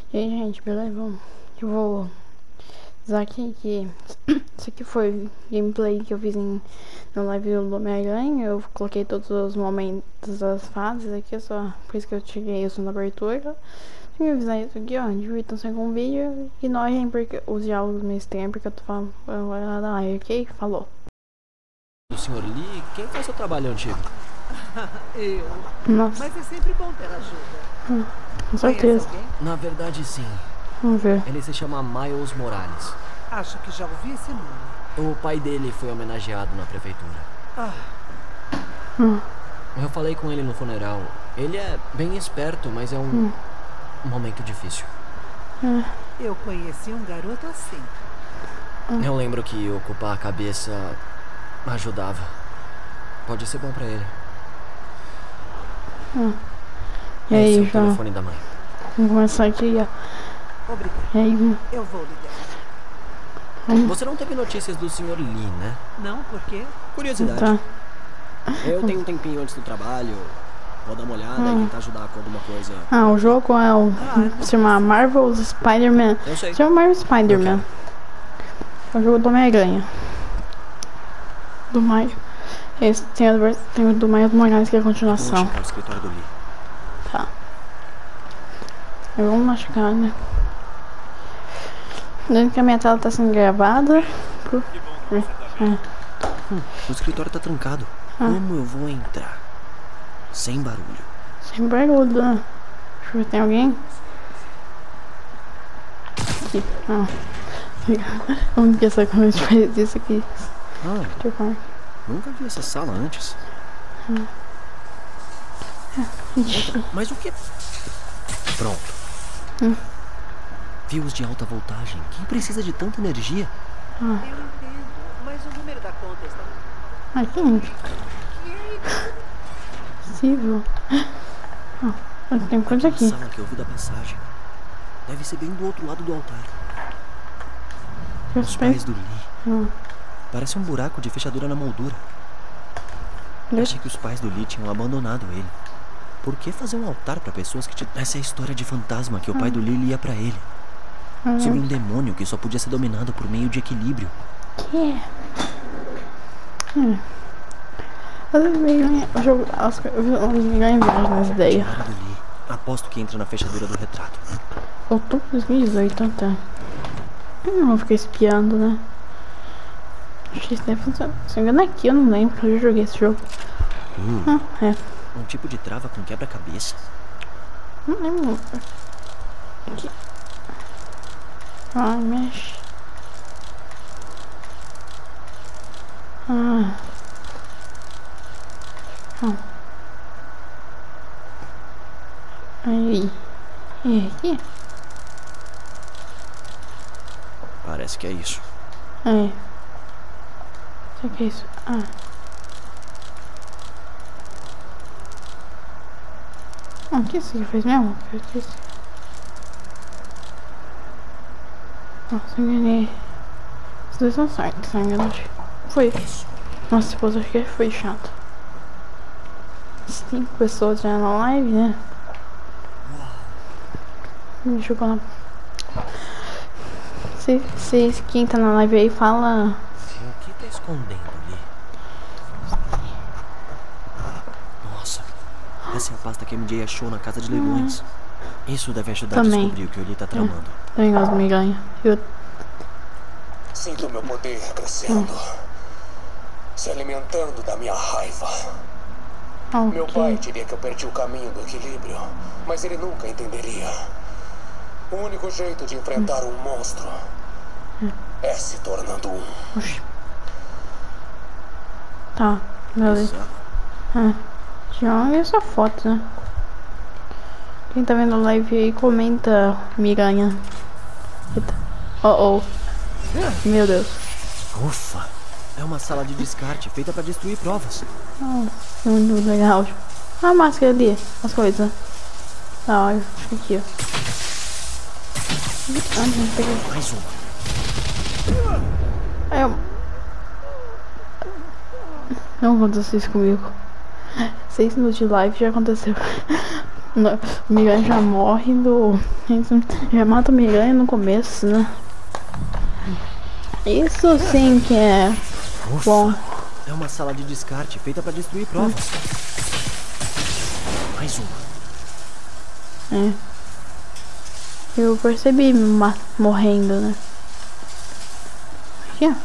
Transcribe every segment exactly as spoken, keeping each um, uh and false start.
E aí, gente, beleza? Vamos. Eu vou usar aqui que isso aqui foi gameplay que eu fiz em, na live do Homem-Aranha. Eu coloquei todos os momentos das fases aqui, só por isso que eu tirei isso na abertura. Se me avisar isso aqui, ó, divirtam-se com o vídeo. Ignorem porque os diálogos meio estranhos, porque eu tô falando agora da live, ok? Falou. O senhor Lee, quem faz seu trabalho antigo? Eu. Nossa. Mas é sempre bom ter ajuda. Hum, com certeza. Na verdade, sim. Vamos ver. Ele se chama Miles Morales. Acho que já ouvi esse nome. O pai dele foi homenageado na prefeitura. Ah. Hum. Eu falei com ele no funeral. Ele é bem esperto, mas é um, hum. um momento difícil. É. Eu conheci um garoto assim. Hum. Eu lembro que ocupar a cabeça ajudava. Pode ser bom pra ele. Hum. E Esse aí, é o João? telefone da mãe. Vamos começar aqui, ó. Obrigada. E aí, Eu vou ligar. vamos. Você não teve notícias do senhor Lee, né? Não, por quê? Curiosidade. Tá. Eu tenho um tempinho antes do trabalho. Vou dar uma olhada Hum. e tentar ajudar com alguma coisa. Ah, o jogo é o. Ah, se chama Marvel's Spider-Man. Eu sei. Se chama Marvel Spider-Man. É o jogo do Homem-Aranha. Do Maio. Esse tem, a, vers- tem o do Maio do Morales, que é a Vou continuação. checar o escritório do Lee. Tá. Eu vou lá chegar, né? Dentro que a minha tela tá sendo gravada. Pro... É. Hum, o escritório tá trancado. Ah. Como eu vou entrar? Sem barulho. Sem barulho, né? Deixa eu ver, tem alguém? Aqui. Ah. Onde que essa coisa faz isso aqui? Ah, Deixa eu ver. nunca vi essa sala antes. Ixi. Mas o que? Pronto. Hum. Fios de alta voltagem. Quem precisa de tanta energia? Ah. Eu entendo, mas o número da conta está... Aqui. Possível. Ah, tem coisa aqui. A sala que eu vi da passagem. Deve ser bem do outro lado do altar. Eu Os sei. pais do Lee. Hum. Parece um buraco de fechadura na moldura. Achei que os pais do Lee tinham abandonado ele. Por que fazer um altar pra pessoas que te... Essa é a história de fantasma que o pai do Lee lia pra ele. Hum. Sobre um demônio que só podia ser dominado por meio de equilíbrio. Que? Hum. Às vezes me ganha o jogo. As coisas me ganham viagem nas ideias. Diário do Lee. Aposto que entra na fechadura do retrato. Outubro de dois mil e dezoito, então tá. Eu não vou ficar espiando, né? Acho que isso deve funcionar. Se não me engano, aqui eu não lembro, porque eu já joguei esse jogo. Hum, Ah, é. um tipo de trava com quebra-cabeça. Não lembro. Aqui. Ai, mexe. Ah. Ah. Aí. É aqui? Parece que é isso. É. Será que é isso? Ah. Ah, o que isso aqui fez mesmo? Eu esqueci. Nossa, enganei. Os dois são certos, tá enganado? Foi. Nossa, esposa, acho que foi chato. Cinco pessoas já na live, né? Me jogou na... Se, se quem tá na live aí fala... O que tá escondendo ali? Nossa, essa é a pasta que a M J achou na casa de leilões. Isso deve ajudar Também. a descobrir o que o Lee tá tramando. Também gosto de miranha. Eu... Sinto meu poder crescendo, se alimentando da minha raiva. Ah, o Meu quê? pai diria que eu perdi o caminho do equilíbrio, mas ele nunca entenderia. O único jeito de enfrentar um monstro é se tornando um. Oxi. Tá, beleza. Bizarro. Ah, joga essa foto, né? Quem tá vendo a live aí, comenta miranha. Eita. Oh, oh. Meu Deus. Ufa, é uma sala de descarte feita pra destruir provas. Oh, muito legal. Ah, a máscara ali, as coisas. Ah, olha, acho que aqui, ó. Ah, não peguei. Mais uma. Aí eu... Não aconteceu isso comigo. Seis minutos de live já aconteceu. No, o Miranha já morre do... Já mata o Miranha no começo, né? Isso sim que é Ufa, bom. É uma sala de descarte feita pra destruir provas. Hum. Mais uma. É. Eu percebi morrendo, né? Aqui, ó.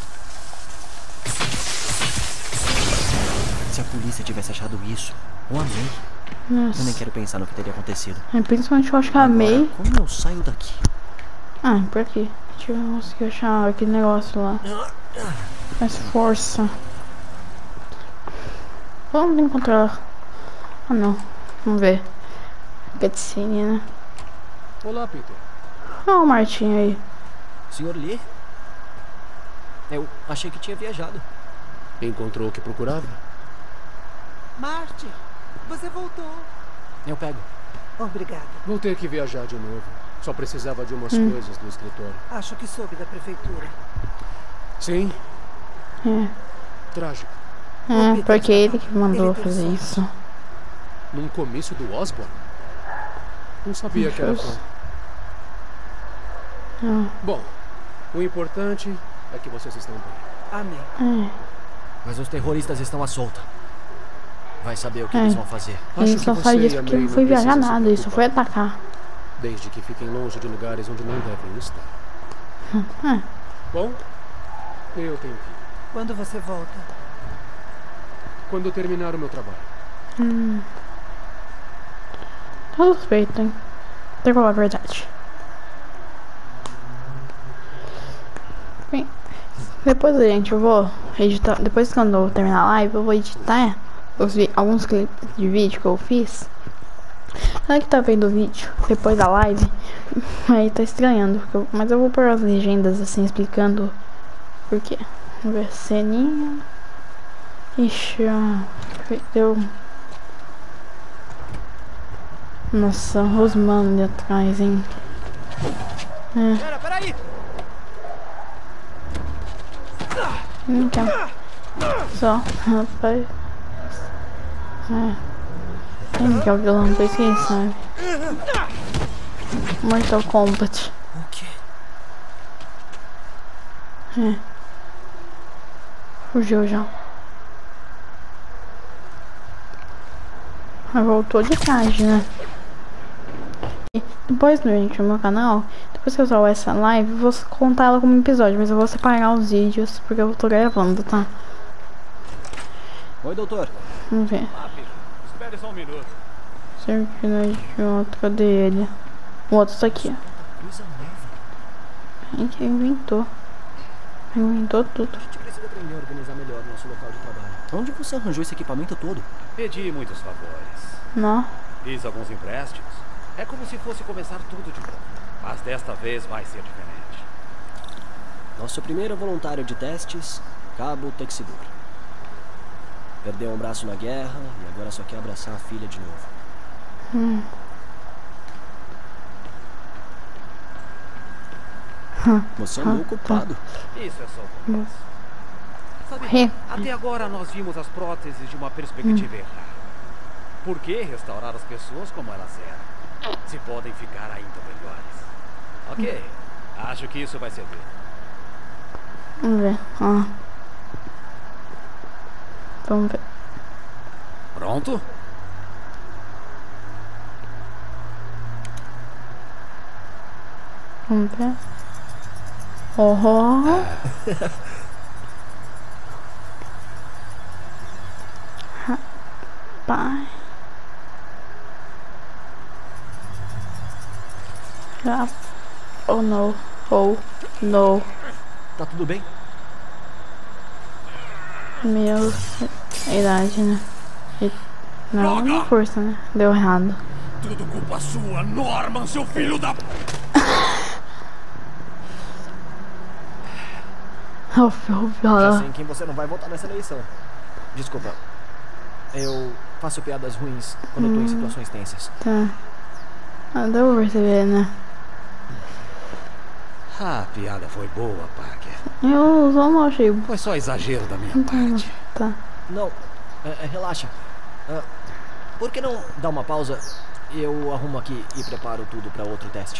Se a polícia tivesse achado isso, eu amei. Nossa. Eu nem quero pensar no que teria acontecido. É, principalmente eu acho que a May. Como eu saio daqui? Ah, por aqui. Deixa eu conseguir achar aquele negócio lá. Mais força. Vamos encontrar. Ah, não. Vamos ver. Cutscene, né? Olá, Peter. Ah, o Martin aí. senhor Lee? Eu achei que tinha viajado. Encontrou o que procurava? Marty, você voltou. Eu pego. Obrigada. Vou ter que viajar de novo. Só precisava de umas Hum. coisas do escritório. Acho que soube da prefeitura. Sim, É. trágico. É, porque ele que mandou fazer isso. Num comício do Osborn? Não sabia que era fã. Ah, Bom, o importante é que vocês estão bem. Amém. é. Mas os terroristas estão à solta. Vai saber o que É. eles vão fazer. Ele Acho só que faz você isso e a porque May não foi viajar precisam se nada, ele só foi preocupar. atacar. Desde que fiquem longe de lugares onde não devem estar. É. Bom, eu tenho que ir. Quando você volta? Quando eu terminar o meu trabalho. Hum. Tá suspeito, hein? Tem que falar a verdade. Bem, depois, gente, eu vou editar. Depois, quando eu terminar a live, eu vou editar os vi- alguns clipes de vídeo que eu fiz. Ela que tá vendo o vídeo depois da live, aí tá estranhando. porque eu- Mas eu vou pôr as legendas assim, explicando por quê. Vamos ver, ceninha. Ixi, ó, deu. Nossa, os manos ali atrás, hein? É. Pera, peraí! Não quer. Só, rapaz. É. Quem que é o vilão? Pois quem sabe? Mortal Kombat. O quê? É. Fugiu já. Ah, voltou de tarde, né? E depois, gente, no meu canal, depois que eu usar essa live, eu vou contar ela como episódio, mas eu vou separar os vídeos porque eu tô gravando, tá? Oi, doutor. Vamos ver. Espere só um minuto. Certidão de outro, cadê ele? O outro tá aqui, ó. Coisa nova. Quem que inventou? Inventou tudo. A gente precisa aprender a organizar melhor o nosso local de trabalho. Onde você arranjou esse equipamento todo? Pedi muitos favores. Não. Fiz alguns empréstimos. É como se fosse começar tudo de novo. Mas desta vez vai ser diferente. Nosso primeiro voluntário de testes, Cabo Texidor. Perdeu um braço na guerra e agora só quer abraçar a filha de novo. Hum. Você andou ocupado. Isso é só o começo. Sabe, Morrer. até agora nós vimos as próteses de uma perspectiva errada. Por que restaurar as pessoas como elas eram? Se podem ficar ainda melhores. Ok, acho que isso vai servir. Vamos ver. Ó. Vamos ver. Pronto? Vamos ver. Oh. Rapaz. Já. Oh no. Oh no. Tá tudo bem? Meu. Idade, né? E... Não, não força, né? Deu errado. Tudo culpa sua, Norman, seu filho da... Oh, meu Já Deus. sei em quem você não vai votar nessa eleição. Desculpa. Eu faço piadas ruins quando eu tô em situações tensas. Tá. Ah, deu pra perceber, né? Ah, a piada foi boa, Parker. Eu só não achei. Foi só exagero da minha parte. Tá. Não, é, é, relaxa. Ah, por que não dar uma pausa Eu arrumo aqui e preparo tudo pra outro teste.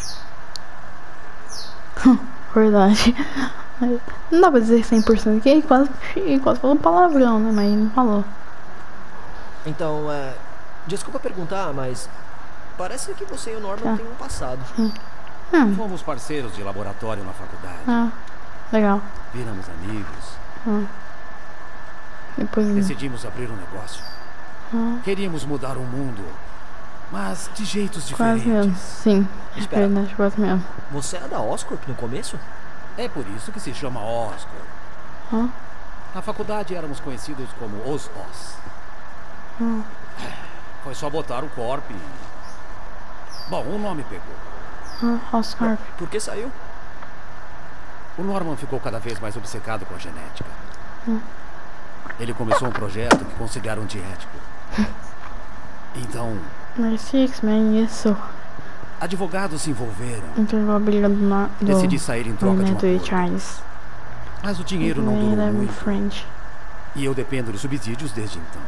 Verdade. Não dá pra dizer cem por cento que ele quase, ele quase falou palavrão, né? Mas ele não falou. Então, é... desculpa perguntar, mas... parece que você e o Norman Tá. têm um passado. Hum. Hum. Fomos parceiros de laboratório na faculdade. Ah, legal. Viramos amigos. Hum. Depois... Decidimos abrir um negócio. Ah, Queríamos mudar o mundo, mas de jeitos quase mesmo. diferentes. Sim, Espera. verdade, quase mesmo. Você é da Oscorp no começo? É por isso que se chama Oscorp. Ah, Na faculdade éramos conhecidos como os Os. ah, Foi só botar o corp e... Bom, o nome pegou. ah, Oscorp. Por que saiu? O Norman ficou cada vez mais obcecado com a genética. Hum. Ele começou um projeto que considera antiético. Então, Mas X-Men, isso. advogados se envolveram. Entregou a briga do, Nor- do Decidi sair em troca de um Neto e acordo. Charles. Mas o dinheiro não Ele durou é meu muito. friend. E eu dependo dos subsídios desde então.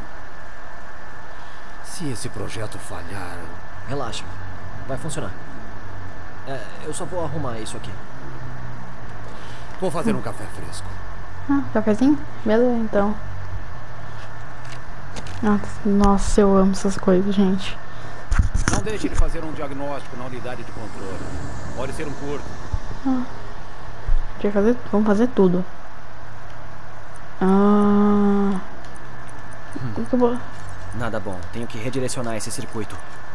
Se esse projeto falhar... Relaxa. Vai funcionar. É, eu só vou arrumar isso aqui. Vou fazer um café fresco. Ah, cafezinho? Beleza, então. Nossa, nossa, eu amo essas coisas, gente. Não deixe de fazer um diagnóstico na unidade de controle. Pode ser um curto. Tinha que fazer, vamos fazer tudo. Ah. O que eu vou... Nada bom. Tenho que redirecionar esse circuito.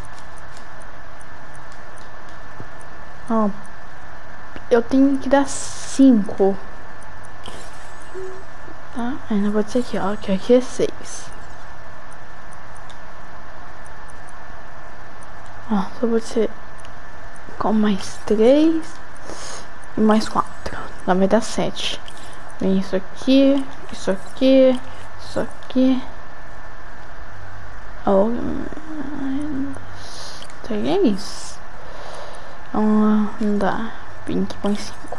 Ó, eu tenho que dar cinco. Tá? Ainda vou dizer aqui, ó, que aqui é seis. Ó, só vou dizer com mais três e mais quatro. Lá vai dar sete. Vem isso aqui, isso aqui, isso aqui. Ó, três. Então, não dá. Vem aqui, põe cinco.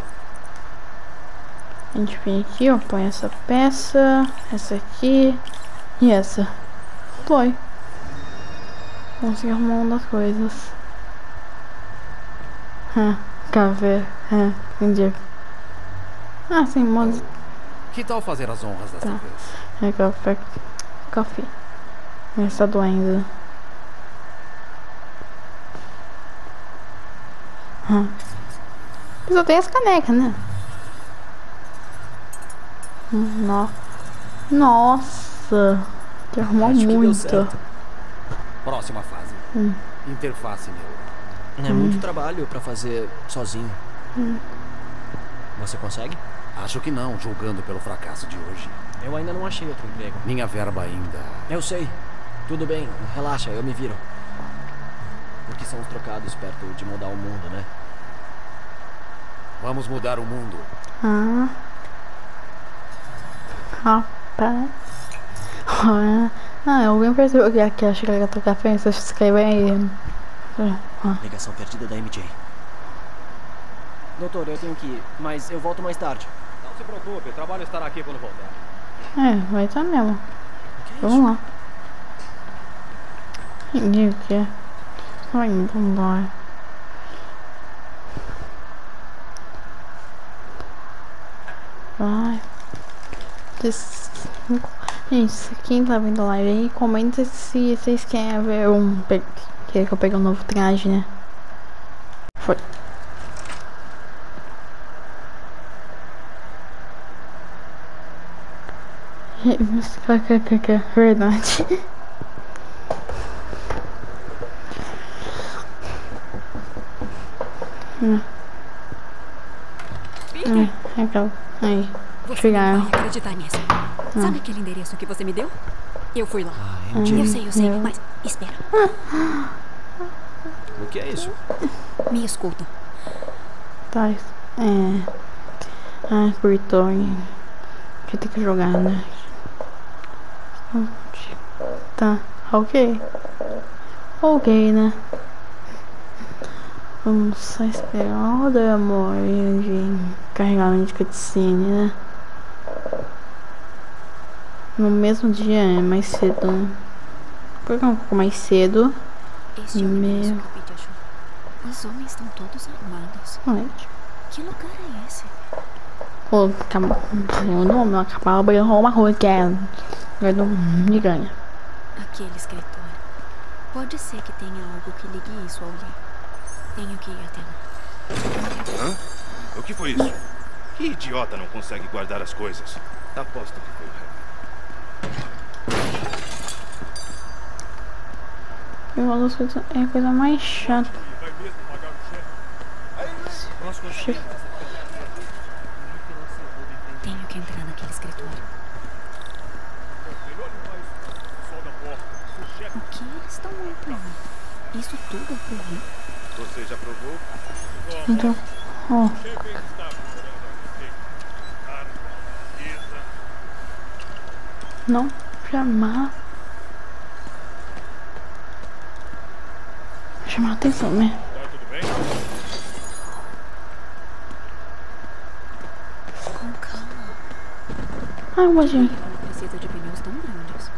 A gente vem aqui, ó, põe essa peça, essa aqui e essa. Foi. Consegui arrumar uma das coisas. Ah, café. Ah, entendi. Ah, sim, mas... Que tal fazer as honras desta Tá. vez? É café. Café. Mas tá doendo. Ah. Só tem as canecas, né? No... Nossa. Tem que arrumar Acho que deu muito. certo. Próxima fase. Hum. Interface neural. É muito trabalho pra fazer sozinho. Hum. Você consegue? Acho que não, julgando pelo fracasso de hoje. Eu ainda não achei outro emprego. Minha verba ainda... Eu sei. Tudo bem, relaxa, eu me viro. Porque são os trocados perto de mudar o mundo, né? Vamos mudar o mundo. Ah. Rapaz. Ah, ah, alguém percebeu que aqui a xícara do café, se escreve aí. Ah. Ligação perdida da M J. Doutor, eu tenho que ir, mas eu volto mais tarde. Não se preocupe, o trabalho estará aqui quando voltar. É, vai estar mesmo. O que é Vamos isso? lá. Entendi o que é. Vai embora. Vai. Des- Gente, quem tá vendo a live aí, comenta se vocês querem ver um. pe- Quer que eu pegue um novo traje, né? Foi. Verdade. Hum. Peter, É, aquela. Aí. você Chegaram. não vai acreditar nisso. Sabe aquele endereço que você me deu? Eu fui lá. Ah, Hum. M J. Eu sei, eu sei, eu- mas espera. O que é isso? Me escuta. Tá. É. Ah, cortou. hein? Que tem que jogar, né? Tá. Ok. Ok, né? Vamos só esperar o demora de carregamento de cutscene, né? No mesmo dia é mais cedo, né? Por que um pouco mais cedo? Este é o endereço Meu. que eu pedi ajuda. Os homens estão todos armados. Gente. Que lugar é esse? Pô, acaba. O nome acabava brigando com uma coisa que é. Ganho de ganha. Aquele escritório. Pode ser que tenha algo que ligue isso a alguém. Tenho que ir até lá. Hã? O que foi isso? Que idiota não consegue guardar as coisas? Aposto que foi o Harry. Uma das coisas é a coisa mais chata. Vai mesmo pagar o chefe? Chefe. Tenho que entrar naquele escritório. O que eles estão montando? Isso tudo é pro Rio. Você já provou? Então, ó. Não chamar. Chamar a atenção, né? Tá tudo bem? Com calma. Ai, imagina. Não precisa de pneus tão grandes.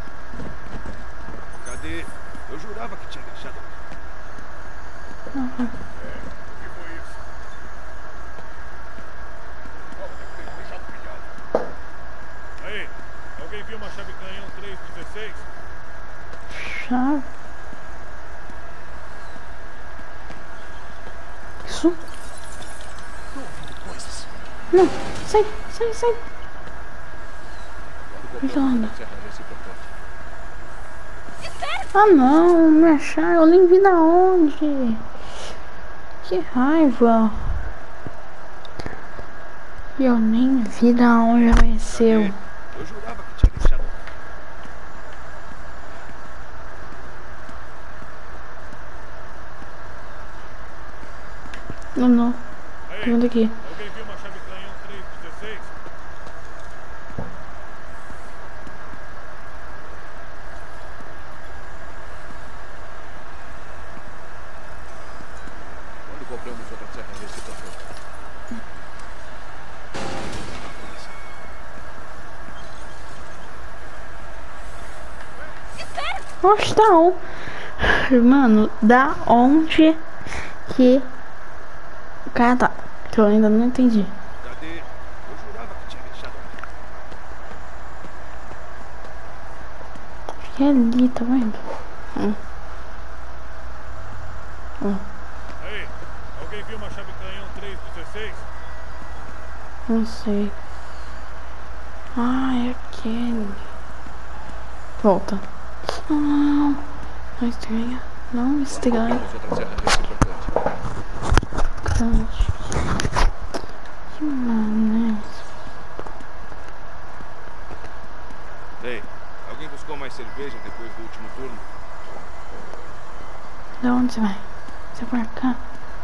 Cadê? Eu jurava que tinha deixado. Uhum. É, o que foi isso? Prova deve ter deixado pilhado. Aí, alguém viu uma chave canhão três dezesseis? Chave. Isso? Tô ouvindo coisas. Não, sai, sai, sai. Então anda. Ah não, minha chave, eu nem vi da onde. Que raiva. Eu nem vi da onde apareceu. Eu jurava que tinha deixado. Não, não. Aí, Tô vendo aqui. alguém viu uma chave canhão três dezesseis? Quando compramos outra serra recicladora? Oxe, da onde? Mano, da onde que o cara tá? Que eu ainda não entendi. Cadê? Eu jurava que tinha deixado. Que é ali, tá vendo? Hum. Hum. Aí, alguém viu uma chave canhão três dezesseis? Não sei. Ah, é aquele. Volta. Não, não estranha. Não estranha. Outra serra recicladora. Crunch. Que mané. Ei, alguém buscou mais cerveja depois do último turno? Da onde você vai? Você vai pra cá?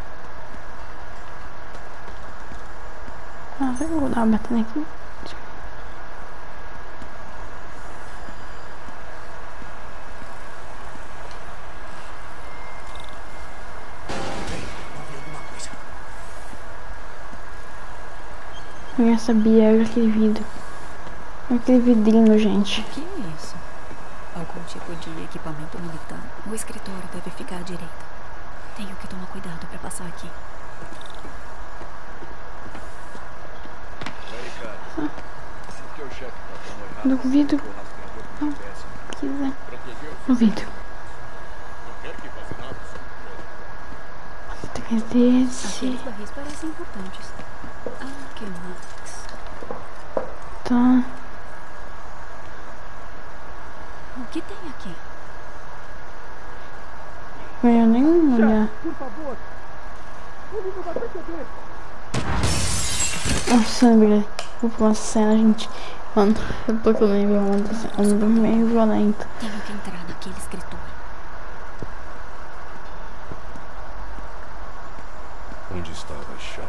Ah, eu vou dar uma batida aqui. Eu já sabia, olha aquele vidro. Olha aquele vidrinho, gente. O que é isso? Algum tipo de equipamento militar. O escritório deve ficar à direita. Tenho que tomar cuidado para passar aqui. Aí, cara. Por que o chefe tá tão errado? No vidro. O rastreador do Não, G P S quiser. protegeu? No vidro. Não quero que faça nada. Atrás desse. Aqueles barris parecem importantes. Ah, que mais? Tá. O que tem aqui? Eu nem olhar. Por favor. Ele não vai perceber. O sangue. Vou pra uma cena, gente. Mano, eu tô que eu lembro uma cena meio violenta. Tenho que entrar naquele escritório. Onde estava a chave?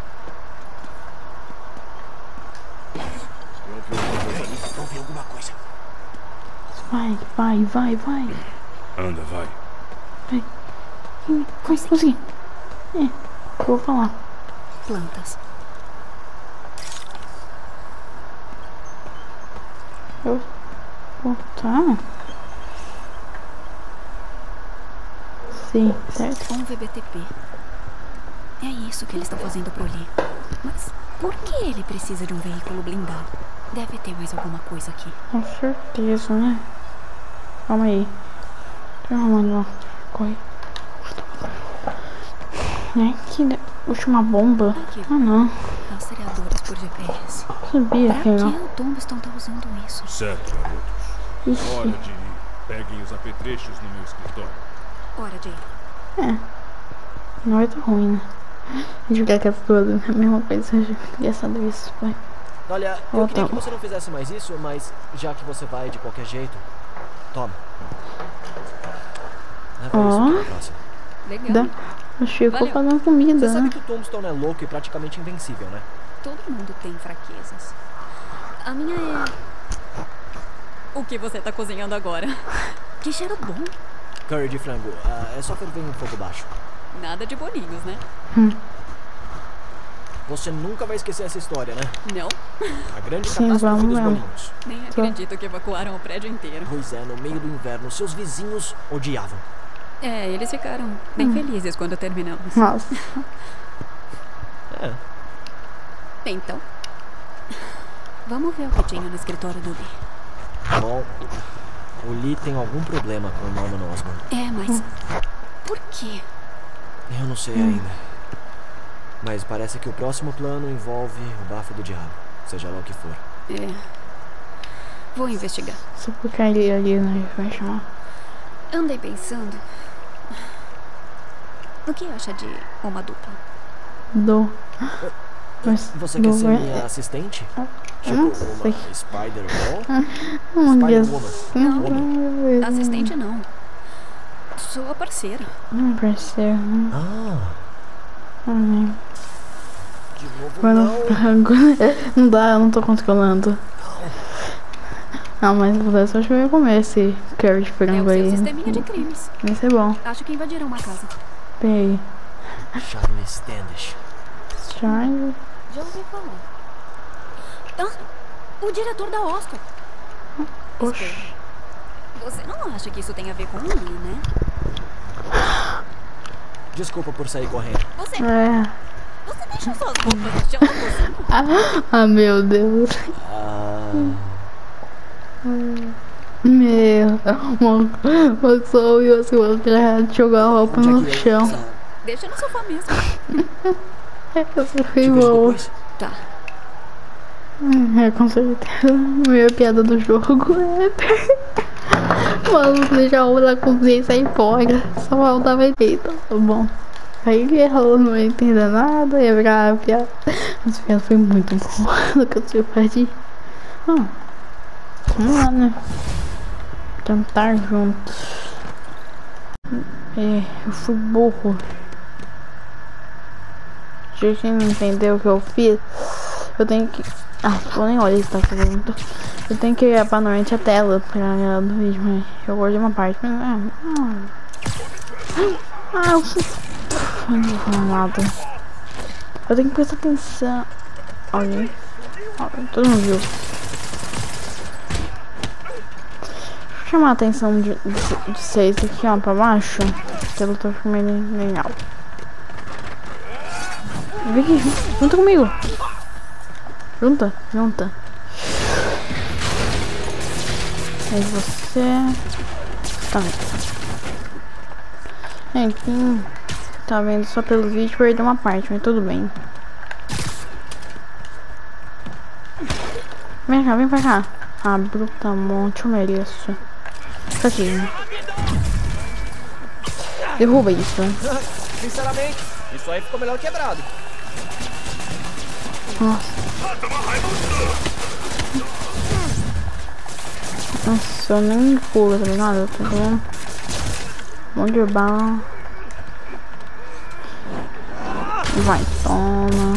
Eu ouvi alguma coisa ali? Eu ouvi alguma coisa. Vai, vai, vai, vai. Anda, vai. Vai. Ih, Consegui. Consegui. É, eu vou falar. Plantas. Eu vou tá. Sim, certo. Um V B T P. É isso que eles estão fazendo pro Lee. Mas por que ele precisa de um veículo blindado? Deve ter mais alguma coisa aqui. Com certeza, né? Calma aí. Tô arrumando lá. Corre. É que última bomba. Aqui. Ah, não. Rastreadores por G P S. Sabia Pra que que não. o Tombstone tá usando isso? Certo, garotos. Ixi. Hora de ir. Peguem os apetrechos no meu escritório. Hora de ir. É. Não vai tá ruim, né? Jogar com as duas a mesma coisa. Eu já queria saber isso, pai. Olha, Oh, eu queria tá. que você não fizesse mais isso, mas já que você vai de qualquer jeito, toma. Leva Ó. isso pra próxima. Legal. Dá. O Chico Valeu. fazendo comida, Você sabe né? que o Tombstone é louco e praticamente invencível, né? Todo mundo tem fraquezas. A minha é... O que você tá cozinhando agora? Que cheiro bom. Curry de frango, ah, é só ferver em fogo baixo. Nada de bolinhos, né? Você nunca vai esquecer essa história, né? Não. A grande Sim, catástrofe vamos dos mesmo. bolinhos. Nem acredito que evacuaram o prédio inteiro. Pois é, no meio do inverno, seus vizinhos odiavam. É, eles ficaram bem felizes quando terminamos. Nossa. É. Então, vamos ver o que tinha no escritório do Lee. Bom, o Lee tem algum problema com o Norman Osborn. É, mas por quê? Eu não sei ainda. Mas parece que o próximo plano envolve o bafo do diabo, seja lá o que for. É. Vou investigar. Só porque ele ali, né? Vai chamar. Andei pensando. O que acha de uma dupla? Do. Mas Você do quer ser é- minha assistente? Eu Tipo não uma sei. Spider-Ball? Não, Spider-Woman. Não, Woman. não, Assistente não. Sou a parceira. não parceiro. Ah, Não, de novo Mano, não. não dá, eu não tô controlando. Não, mas se pudesse, eu acho que eu ia comer esse curry de É frango o seu aí. sisteminha de crimes. Vai ser bom. Acho que invadiram uma casa. Peraí. Charlie Standish. Charlie. Já ouvi falar. Ah, o diretor da Oscar. Oxi. Você não acha que isso tem a ver com o Lee, né? Desculpa por sair correndo. Você, É. você deixa suas roupas no chão da cozinha? Ah, ah, meu Deus. Ah, Meu. Uma pessoa e assim, outra jogar a roupa onde é no que eu- chão. Deixa no sofá mesmo. Essa te foi vejo boa. depois. Tá. É, com certeza. Minha piada do jogo é. Mano, deixa a roupa na cozinha e sair fora. Só faltava jeito. Tá bom. Aí ela não ia entender nada, ia virar piada. Essa piada foi muito boa que eu tive perdi. Ah, vamos lá, né? Cantar juntos. É, eu fui burro. Se quem não entendeu o que eu fiz, eu tenho que. Ah, vou nem olhar se tá fazendo. Eu tenho que gravar normalmente a tela pra ela do vídeo, mas eu guardei uma parte. Mas, ah, ah, ah, eu fui. Ai, não vou nada. Eu tenho que prestar atenção. Olha aí. Olha, todo mundo viu. Vou chamar a atenção de, de, de vocês aqui, ó, pra baixo. Que eu tô ficando legal. Vem aqui, junta comigo. Junta, junta. Aí você também. É, quem tá vendo só pelo vídeo perdeu uma parte, mas tudo bem. Vem cá, vem pra cá. Ah, brutamonte, eu mereço. Fica aqui. Derruba isso. Sinceramente, isso aí ficou melhor quebrado. Nossa. Nossa, eu nem pulo, tá ligado? Eu tô com um monte de bala. Vai, toma.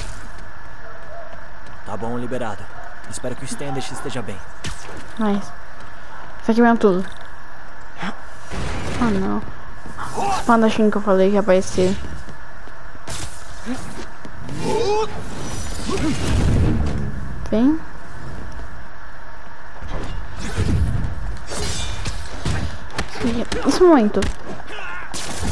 Tá bom, liberado. Espero que o Standish esteja bem. Nice. Isso aqui mesmo tudo. Ah, não. Os espadachim que eu falei que ia aparecer. Vem. Nesse momento.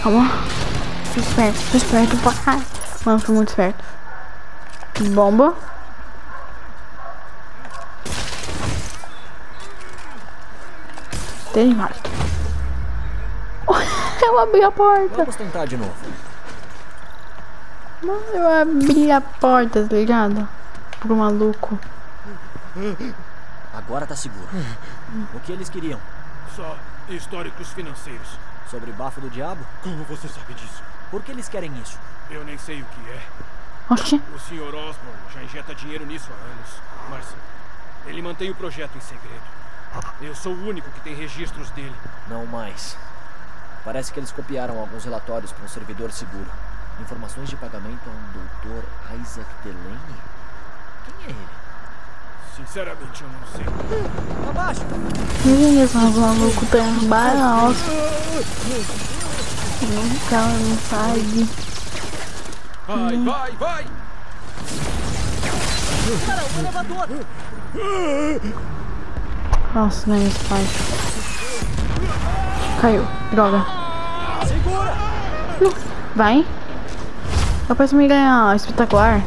Calma. Fui esperto, fui esperto pra cá. Mano, fui muito esperto. Bomba. Tem mais. Eu abri a porta. Vamos tentar de novo. Mano, eu abri a porta, tá ligado? Pro maluco. Agora tá seguro. O que eles queriam? Só históricos financeiros. Sobre bafo do diabo? Como você sabe disso? Por que eles querem isso? Eu nem sei o que é. Oxi. O senhor Osborn já injeta dinheiro nisso há anos. Mas ele mantém o projeto em segredo. Eu sou o único que tem registros dele. Não mais. Parece que eles copiaram alguns relatórios para um servidor seguro. Informações de pagamento a um doutor Isaac Delaney? Quem é ele? Sinceramente, eu não sei. Abaixo! Ninguém esse maluco tá embaixo. Nossa. Não, cara, não sai. Vai, vai, vai! Cara, o elevador! Nossa, nem esse pai. Caiu. Droga. Segura! Vai. Eu penso me ganhar espetacular.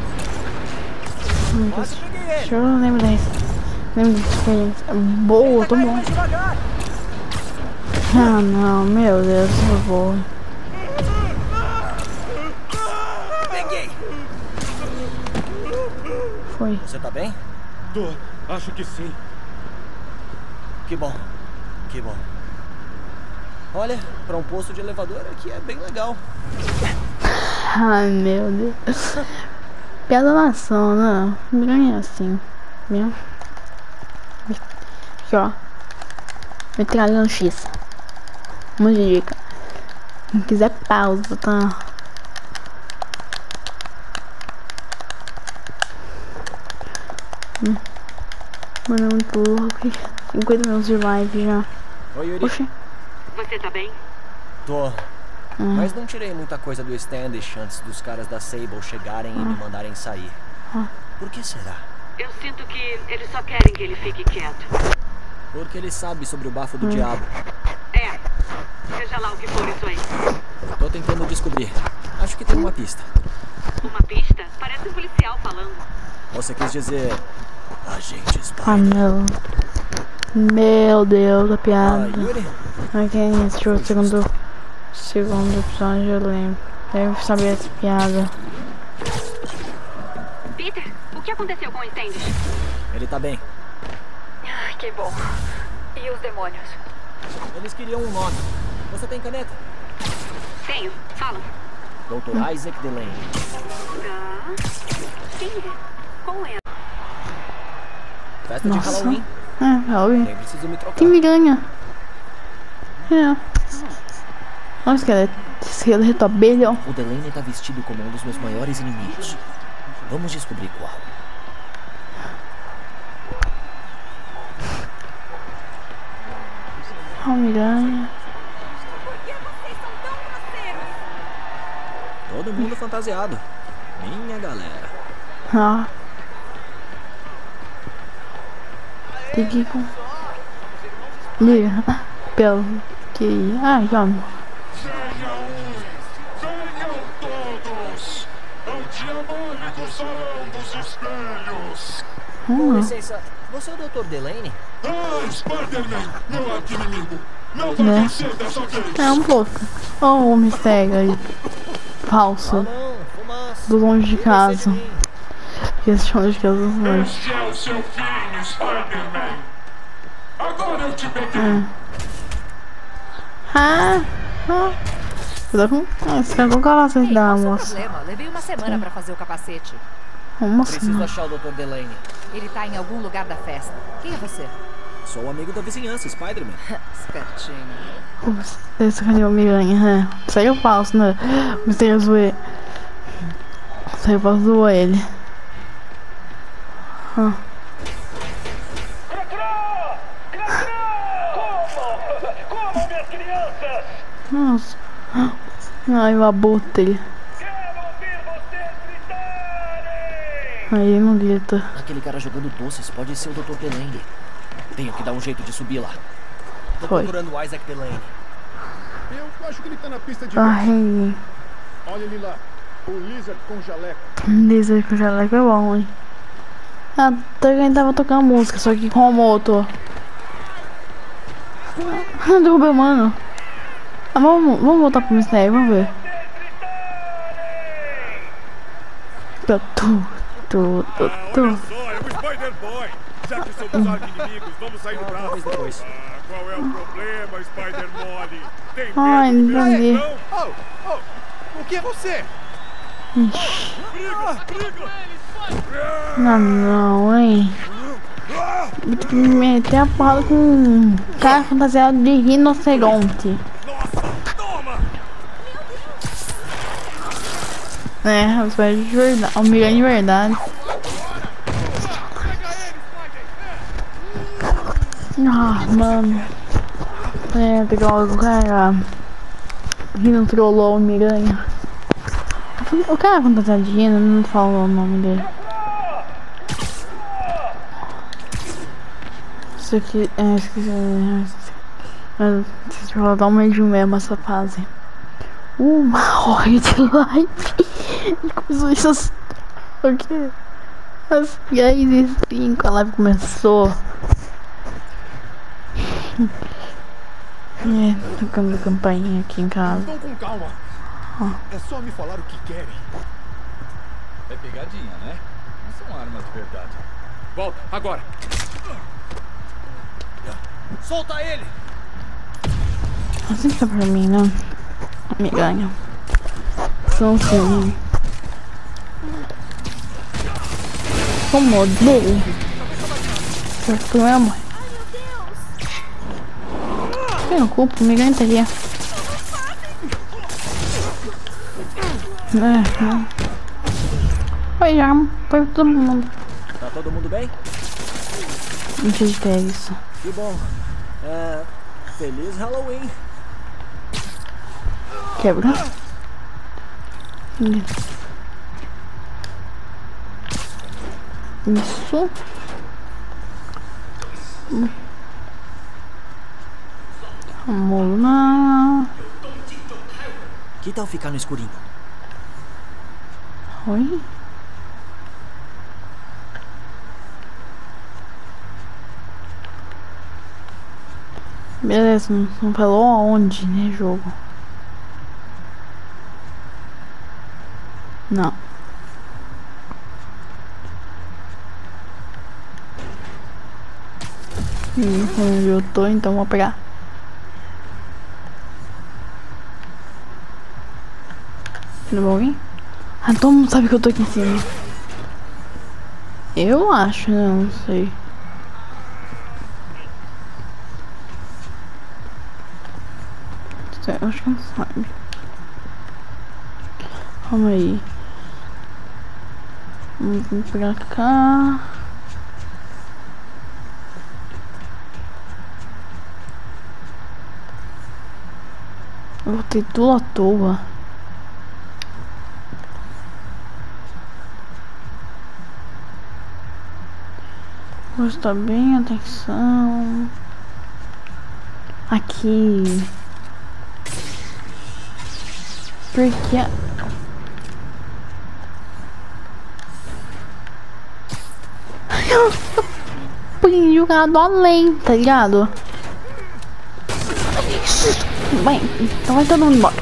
Quase peguei ele. Deixa eu lembrar dessa. Lembro dessa experiência. Boa, tô bom. Ah, não, meu Deus, eu vou. Peguei! Foi. Você tá bem? Tô, acho que sim. Que bom. Que bom. Olha, pra um posto de elevador aqui é bem legal. Ai, meu Deus. Piada nação, né? Ganha assim. Viu? Aqui, ó. Metralhando X. Uma dica. Quem quiser pausa, tá? Hum. Mano, é muito louco. cinquenta minutos de live já. Oi, Yuri. Oxi. Você tá bem? Tô. Hum. Mas não tirei muita coisa do Standish antes dos caras da Sable chegarem e me mandarem sair. Ah. Por que será? Eu sinto que eles só querem que ele fique quieto. Porque ele sabe sobre o bafo do Hum. diabo. É. Seja lá o que for isso aí. Tô tentando descobrir. Acho que tem uma pista. Uma pista? Parece um policial falando. Você quis dizer... Agente Ah, Spider. meu. Meu Deus, a Ah, piada. Yuri? Ok, esse foi o segundo, segundo episódio, eu lembro. Deve saber essa piada. Peter, o que aconteceu com o Standish? Ele tá bem. Ah, que bom. E os demônios? Eles queriam um nome. Você tem caneta? Tenho. Fala. doutor Isaac Delaney. Tá. Quem é? Qual é? Festa Nossa. de Halloween. É, Halloween. Nem preciso me trocar. Quem me ganha? É. Olha o esqueleto. Esqueleto abelha. O Delaney tá vestido como um dos meus maiores inimigos. Vamos descobrir qual. Homem-Aranha. Todo mundo fantasiado. Minha galera. Ah. Tem que ir com... Liga. Pelo que... Ah, já. Venham todos ao diabólico salão dos espelhos. Com Hum. licença, você é o doutor Delaney? Ah, Spider-Man, meu arqui-inimigo. Não vai Né? vencer dessa vez. É um pouco. Oh, o mistério aí. Ah Falso. não, fumaça. Do longe de casa. Sim. Esse chão de casa dos dois. Este é o seu fim, Spider-Man. Agora eu te peguei. Ah, ah. Cuidado com... Ah, esse cara com o capacete da Qual o seu moça. problema? Levei uma semana pra fazer o capacete. Uma Preciso semana. achar o doutor Delaney. Ele tá em algum lugar da festa. Quem é você? Sou o amigo da vizinhança, Spider-Man. Espertinho. Esse cara é o Miranha, né? Seria falso, né? O mistério zoou. Seria falso, zoou ele. Ah. Como, minhas crianças? Nossa. Ai, o abutre. Quero ouvir vocês gritarem. Aí ele não grita. Aquele cara jogando doces pode ser o doutor Delaney. Tenho que dar um jeito de subir lá. Tô Foi. procurando o Isaac Delaney. Eu acho que ele tá na pista de... Ai. Olha ele lá. O Lizard com jaleco. Lizard com jaleco é bom, hein? Até que ele tava tocando música, só que com a moto. Ah, derrubei o mano. Ah, vamos, vamos voltar pro mistério, vamos ver. Tu, tu, tu, tu, tu. Olha só, é o Spider-Boy. Já que somos arqui-inimigos, vamos sair do braço. Depois. Ah, qual é o problema, Spider-Mole? Tem medo Ai, do meu entendi. irmão? Oh, oh, o que é você? Briga, briga. Não, não, hein? Vou ter que me meter a porrada com um cara fantasiado de rinoceronte. Nossa, toma! É, os velhos de verdade, o mirante de verdade. Ah, mano. É, pegar o cara. Rino trollou o miranha. O cara fantasiado de rino, não falou o nome dele. Isso aqui, é, esqueci. Mas vocês vão dar um medinho mesmo essa fase. Uma hora de live. E começou isso às... O quê? Às dez e cinco a live começou. É, tocando campainha aqui em casa. Estão com calma. Ah. É só me falar o que querem. É pegadinha, né? Não são armas de verdade. Volta, agora. Solta ele! Assim que tá pra mim, né? Me ganha. São sim. Como odeio. Porque não é amor. Eu não culpo, me ganha estaria. É, não. Oi, já. Foi todo mundo. Tá todo mundo bem? Não sei de que é isso. Que bom. É... Feliz Halloween. Quebra. Isso. Vamos lá. Que tal ficar no escurinho? Oi? Beleza, não, não falou aonde, né, jogo? Não. Hum, onde eu tô, então vou pegar. Não vou vir? Ah, todo mundo sabe que eu tô aqui em cima. Eu acho, né? Não sei. Eu acho que não sabe. Calma aí. Vamos vir pra cá. Eu vou ter tudo à toa. Vou prestar bem atenção. Aqui. Porque eu fui jogado além, tá ligado? Bem, então vai todo mundo embora.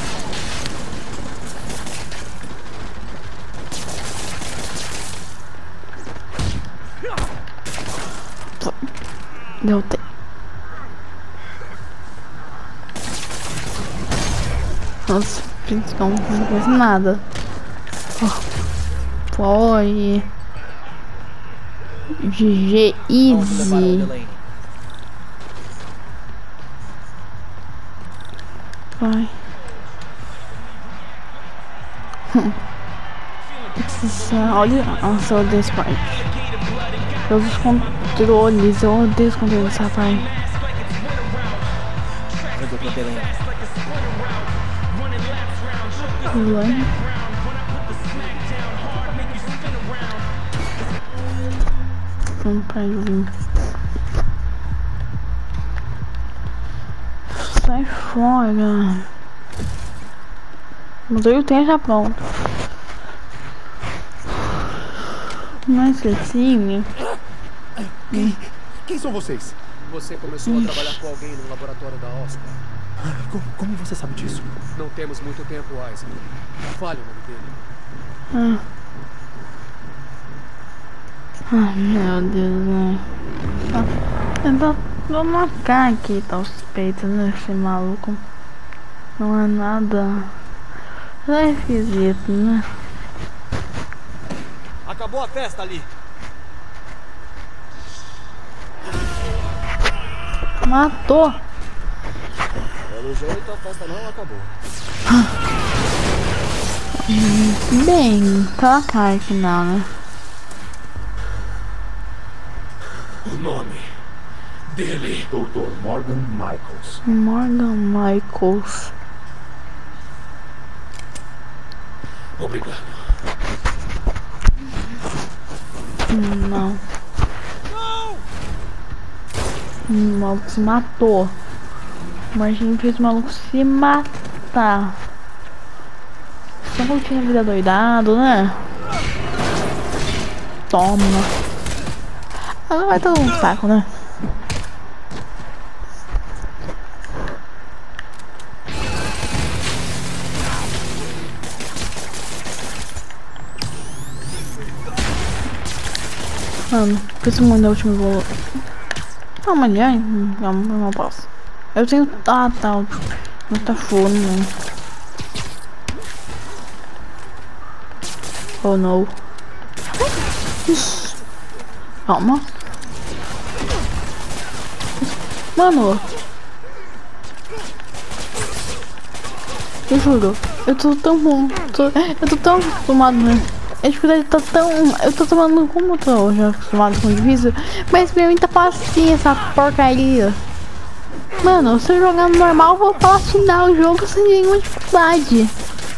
Deu tempo. Nossa, não, não fez nada. Oh, foi. G G easy. Vai. Olha, nossa, eu odeio esse parte. Todos os controles, eu odeio os controles dessa parte. Run. Vamos pra ele. Sai fora. fora. Mudei o tempo já pronto. Mas assim. Quem? Quem são vocês? Você começou a trabalhar com alguém no laboratório da Oscar. Como, como você sabe disso? Não temos muito tempo, Isaac. Fale o nome dele. Ah. Ai, meu Deus, né? Eu tô, vou marcar aqui, tá os peitos desse maluco. Não é nada. É esquisito, né? Acabou a festa ali. Matou. Pelo jeito a festa não acabou. Bem, tá a cara que não, né? O nome dele, doutor Morgan Michaels. Morgan Michaels. Obrigado. Não. O maluco se matou. Imagina fez o maluco se matar. Só que eu tinha vida doidado, né? Toma. Agora vai todo um saco, né? Mano, preciso mandar o último volume. Ah, mas já, não, não posso. Eu tenho. Ah, tá. Não tá fogo, né? Oh, não. Calma. Mano. Eu juro. Eu tô tão bom. Tô, eu tô tão acostumado, né? A dificuldade tá tão. Eu tô tomando como eu tô já acostumado com o difícil. Mas pra mim tá facinho essa porcaria. Mano, se eu jogar no normal, eu vou platinar o jogo sem nenhuma dificuldade.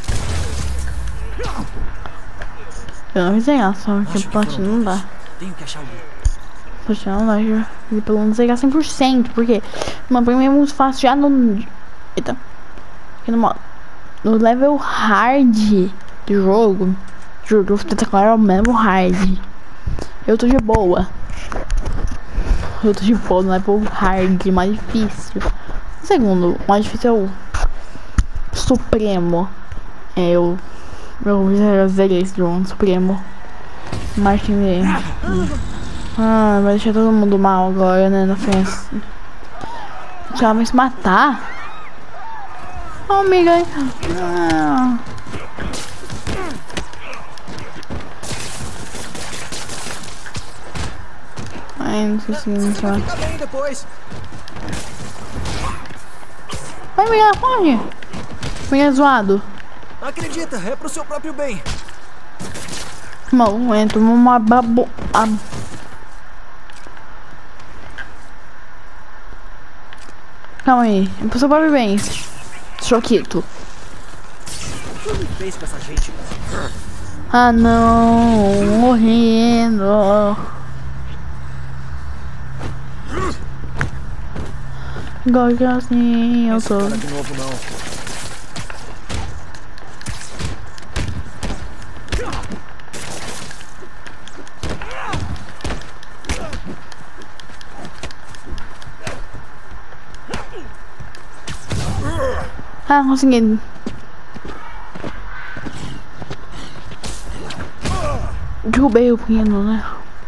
Eu não fiz errar, só que platina não dá. Tenho que achar o livro. Platina não dá, já. E pelo menos zerar cem por cento, porque uma pra mim é muito fácil já no. Eita. Aqui no modo. No level hard do jogo. Juro, vou tentar claro o mesmo hard. Eu tô de boa. Eu tô de boa no level hard, mais difícil. O segundo, o mais difícil é o Supremo. É eu. Eu zerei esse jogo, Supremo. Martin V. Ah, vai deixar todo mundo mal agora, né? Na festa. Já vai se matar. Oh, amiga. Ah. Ai, não sei se não sei. Fica bem depois. Vai, Miguel, corre! Miguel zoado. Acredita, é pro seu próprio bem. Não, entra uma babo. Ah. Calma aí, é pro seu próprio bem. Choquito. O que ele fez com essa gente? Ah, não, morrendo. Gosto assim, eu tô. De novo, não. Ah, consegui. Derrubei o pino, né?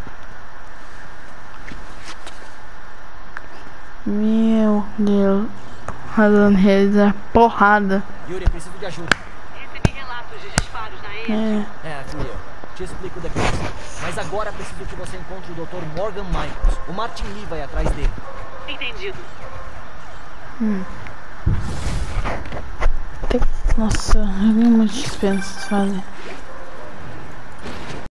Meu Deus. Fazendo eles a porrada. Yuri, preciso de ajuda. Recebi relatos de disparos na ilha. É. É, fui eu. Te explico depois. Mas agora preciso que você encontre o doutor Morgan Michaels. O Martin Lee vai atrás dele. Entendido. Hum. Tem... Nossa, eu vi muito dispensa fazer.